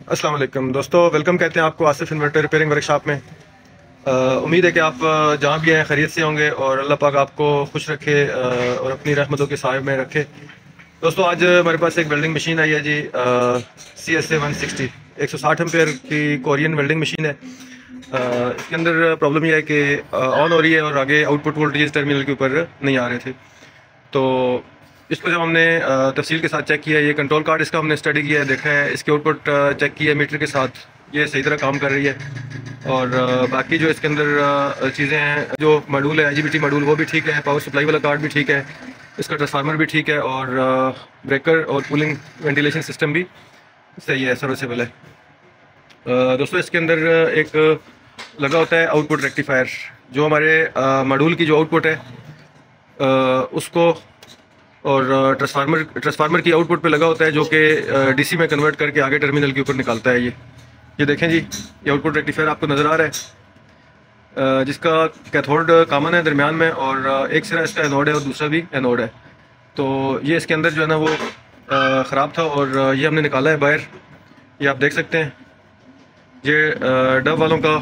अस्सलाम वालेकुम दोस्तों, वेलकम कहते हैं आपको आसिफ इन्वर्टर रिपेयरिंग वर्कशॉप में। उम्मीद है कि आप जहाँ भी हैं खैरियत से होंगे और अल्लाह पाक आपको खुश रखे और अपनी रहमतों के साए में रखे। दोस्तों, आज हमारे पास एक वेल्डिंग मशीन आई है जी, CSA 160 160 एम्पेयर की कोरियन वेल्डिंग मशीन है। इसके अंदर प्रॉब्लम यह है कि ऑन हो रही है और आगे आउटपुट वोल्टेज टर्मिनल के ऊपर नहीं आ रहे थे। तो इसको जब हमने तफसील के साथ चेक किया, ये कंट्रोल कार्ड इसका हमने स्टडी किया है, देखा है, इसके आउटपुट चेक किया है मीटर के साथ, ये सही तरह काम कर रही है। और बाकी जो इसके अंदर चीज़ें हैं, जो मॉड्यूल है IGBT मॉड्यूल, वो भी ठीक है, पावर सप्लाई वाला कार्ड भी ठीक है, इसका ट्रांसफार्मर भी ठीक है, और ब्रेकर और कूलिंग वेंटिलेशन सिस्टम भी सही है, सर्विसेबल है। दोस्तों, इसके अंदर एक लगा होता है आउटपुट रेक्टिफायर, जो हमारे मॉड्यूल की जो आउटपुट है उसको, और ट्रांसफार्मर की आउटपुट पे लगा होता है, जो कि DC में कन्वर्ट करके आगे टर्मिनल के ऊपर निकालता है। ये देखें जी, ये आउटपुट रेक्टिफायर आपको नज़र आ रहा है, जिसका कैथोड कॉमन है दरमियान में, और एक सिरा इसका एनोड है और दूसरा भी एनोड है। तो ये इसके अंदर जो है ना वो ख़राब था, और ये हमने निकाला है बाहर। ये आप देख सकते हैं, ये डव वालों का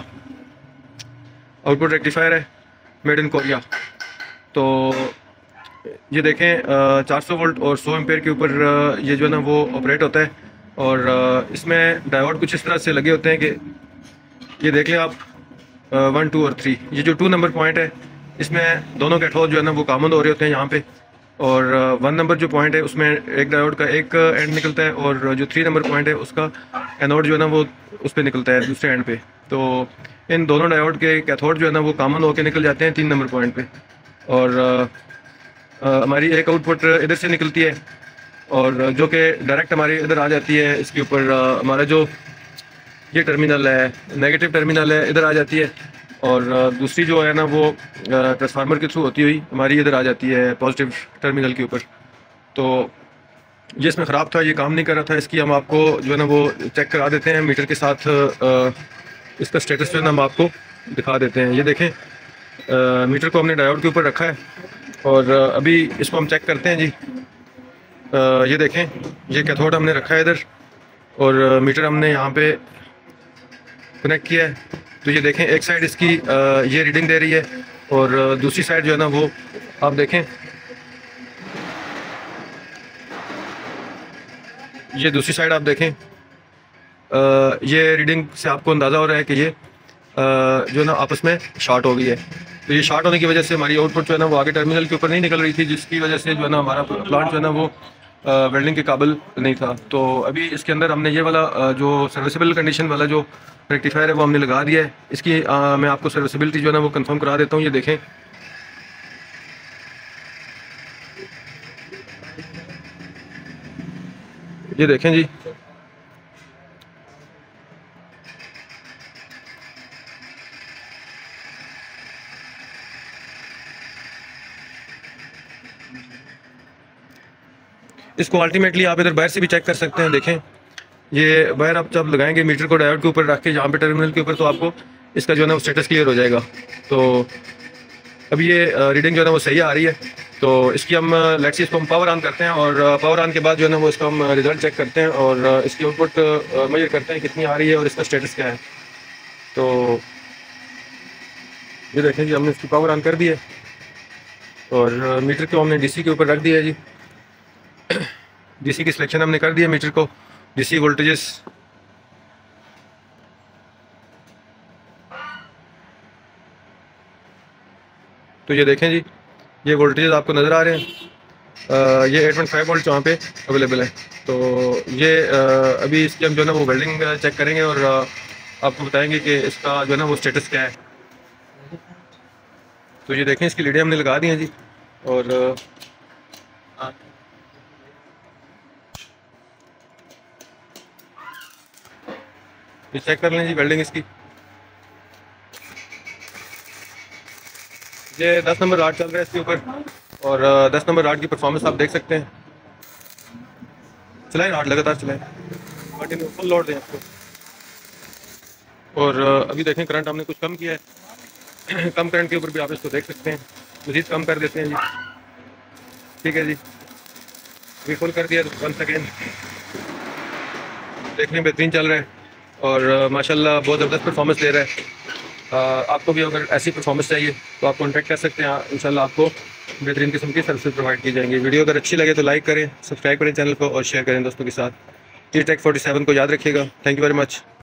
आउटपुट रेक्टिफायर है, मेड इन कोरिया। तो ये देखें, 400 वोल्ट और 100 एम्पेयर के ऊपर ये जो है ना वो ऑपरेट होता है। और इसमें डायोड कुछ इस तरह से लगे होते हैं कि ये देख लें आप, 1 2 और 3, ये जो 2 नंबर पॉइंट है, इसमें दोनों कैथोड जो है ना वो कॉमन हो रहे होते हैं यहाँ पे। और 1 नंबर जो पॉइंट है, उसमें एक डायोड का एक एंड निकलता है, और जो 3 नंबर पॉइंट है उसका एनोड जो है ना वो उस पर निकलता है दूसरे एंड पे। तो इन दोनों डायोड के कैथोड जो है ना वो कॉमन होकर निकल जाते हैं 3 नंबर पॉइंट पे। और हमारी एक आउटपुट इधर से निकलती है, और जो कि डायरेक्ट हमारी इधर आ जाती है, इसके ऊपर हमारा जो ये टर्मिनल है, नेगेटिव टर्मिनल है, इधर आ जाती है। और दूसरी जो है ना वो ट्रांसफार्मर के थ्रू होती हुई हमारी इधर आ जाती है पॉजिटिव टर्मिनल के ऊपर। तो ये इसमें ख़राब था, ये काम नहीं कर रहा था। इसकी हम आपको जो है ना वो चेक करा देते हैं मीटर के साथ, इसका स्टेटस जो है ना हम आपको दिखा देते हैं। ये देखें, मीटर को हमने डायोड के ऊपर रखा है, और अभी इसको हम चेक करते हैं जी। ये देखें, ये कैथोड हमने रखा है इधर, और मीटर हमने यहाँ पे कनेक्ट किया है। तो ये देखें, एक साइड इसकी ये रीडिंग दे रही है, और दूसरी साइड जो है ना वो आप देखें, ये दूसरी साइड आप देखें, ये रीडिंग से आपको अंदाज़ा हो रहा है कि ये जो है ना आपस में शॉर्ट हो गई है। तो ये शॉर्ट होने की वजह से हमारी आउटपुट जो है ना वो आगे टर्मिनल के ऊपर नहीं निकल रही थी, जिसकी वजह से जो है ना हमारा प्लांट जो है ना वो वेल्डिंग के काबिल नहीं था। तो अभी इसके अंदर हमने ये वाला जो सर्विसेबल कंडीशन वाला जो रेक्टिफायर है वो हमने लगा दिया है। इसकी मैं आपको सर्विसेबिलिटी जो है ना वो कंफर्म करा देता हूँ। ये देखें, ये देखें जी, इसको अल्टीमेटली आप इधर बाहर से भी चेक कर सकते हैं। देखें, ये बाहर आप जब लगाएंगे मीटर को डायोड के ऊपर रख के यहाँ पे टर्मिनल के ऊपर, तो आपको इसका जो है ना वो स्टेटस क्लियर हो जाएगा। तो अभी ये रीडिंग जो है ना वो सही आ रही है। तो इसकी हम लेट्स सी इसको हम पावर ऑन करते हैं, और पावर ऑन के बाद जो है ना वो इसका हम रिजल्ट चेक करते हैं, और इसकी आउटपुट मेजर करते हैं कितनी आ रही है और इसका स्टेटस क्या है। तो ये देखें जी, हमने इसकी पावर ऑन कर दी है, और मीटर को हमने DC के ऊपर रख दिया है जी। DC की सिलेक्शन हमने कर दी है मीटर को, DC वोल्टेजेस। तो ये देखें जी, ये वोल्टेज आपको नज़र आ रहे हैं, ये 8.5 वोल्ट यहाँ पे अवेलेबल है। तो ये अभी इसकी हम जो है ना वो वेल्डिंग चेक करेंगे, और आपको बताएंगे कि इसका जो है ना वो स्टेटस क्या है। तो ये देखें, इसकी लीडें हमने लगा दी हैं जी, और ये चेक कर लें जी वेल्डिंग इसकी। ये 10 नंबर राड चल रहा है इसके ऊपर, और 10 नंबर राड की परफॉर्मेंस आप देख सकते हैं। चलाएं राड, लगातार चलाएं, कंटिन्यू फुल लोड दें आपको। और अभी देखें, करंट हमने कुछ कम किया है। कम करंट के ऊपर भी आप इसको देख सकते हैं, मज़ीद कम कर देते हैं जी। ठीक है जी, अभी फुल कर दिया। तो 1 सेकेंड, देखने में बेहतरीन चल रहा है और माशाल्लाह बहुत ज़बरदस्त परफॉर्मेंस दे रहा है। आपको भी अगर ऐसी परफॉर्मेंस चाहिए तो आप कॉन्टैक्ट कर सकते हैं, इंशाल्लाह आपको बेहतरीन किस्म की सर्विस प्रोवाइड की जाएंगी। वीडियो अगर अच्छी लगे तो लाइक करें, सब्सक्राइब करें चैनल को और शेयर करें दोस्तों के साथ। T-Tech 47 को याद रखिएगा। Thank you very much.